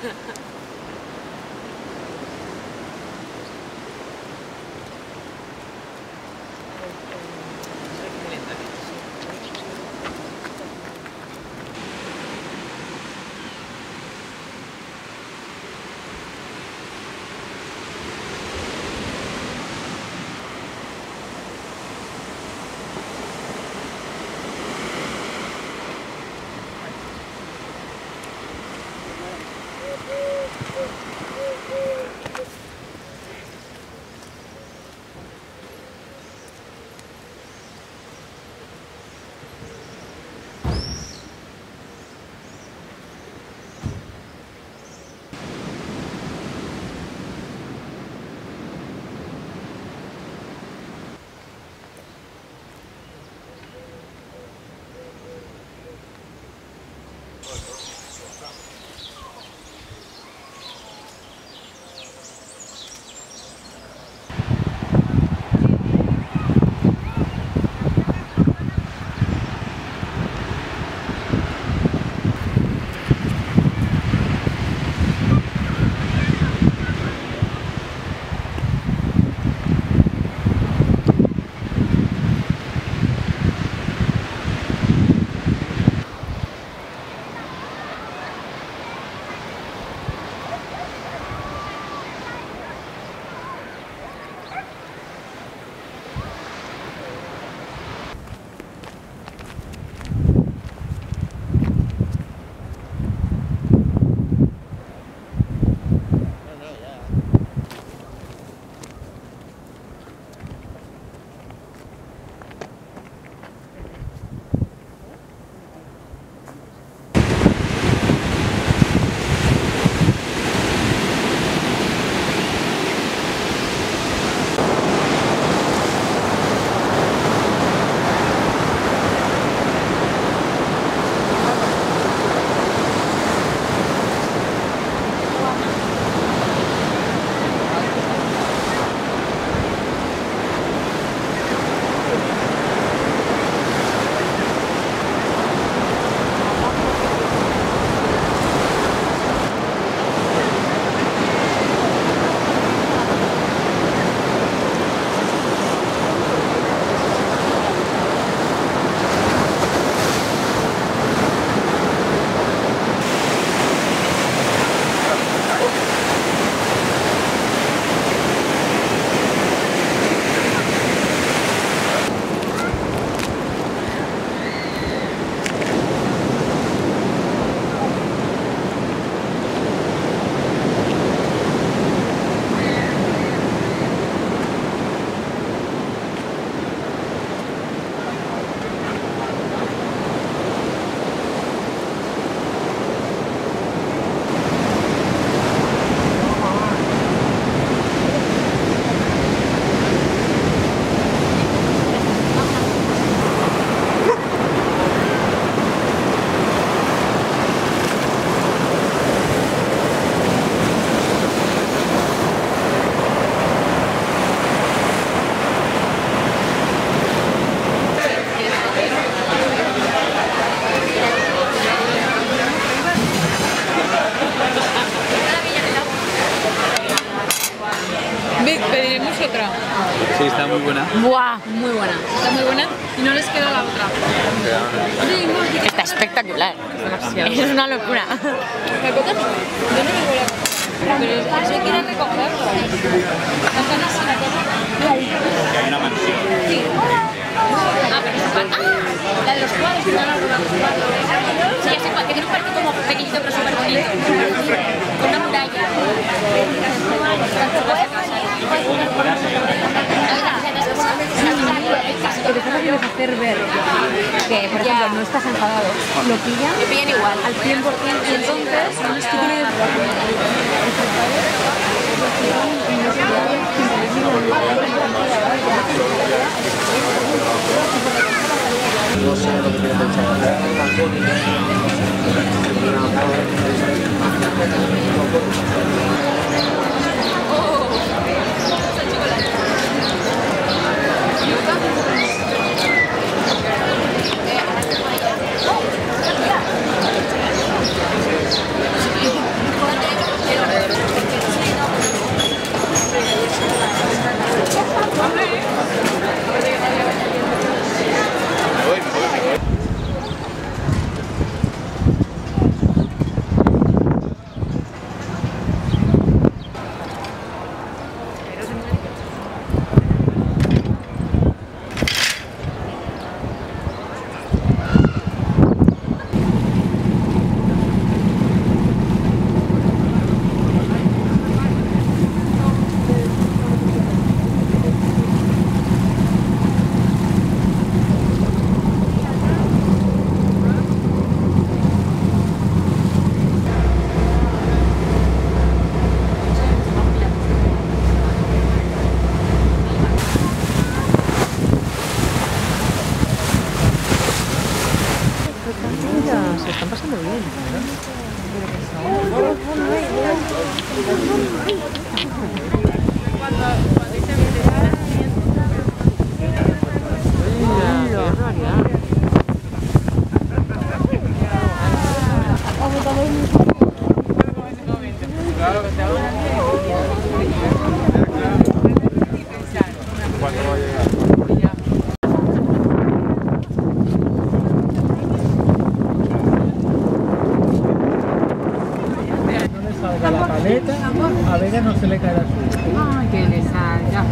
Sí, está muy buena. ¡Buah! Muy buena. Está muy buena y no les queda la otra. Está espectacular. Es una locura. ¿Me cotas? Yo no me voy a cotar. Pero eso quiere recogerlo. Están así la cosa. Hay una mansión. Sí. Ah, pero la de los cuadros, que no la de los cuadros. Sí, ya sé cuál, que tiene un parque como pequeñito pero súper bonito. Con una muralla. Que te quieres hacer ver que, por ejemplo, no estás enfadado, lo pillan, Me pillan igual. al 100% y entonces tú tienes... No sé lo que tiene Oh. La paleta, a Vega no se le cae la suya. Ay, que le salga.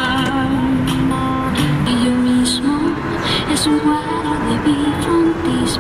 Y yo mismo es un cuadro de bifrontis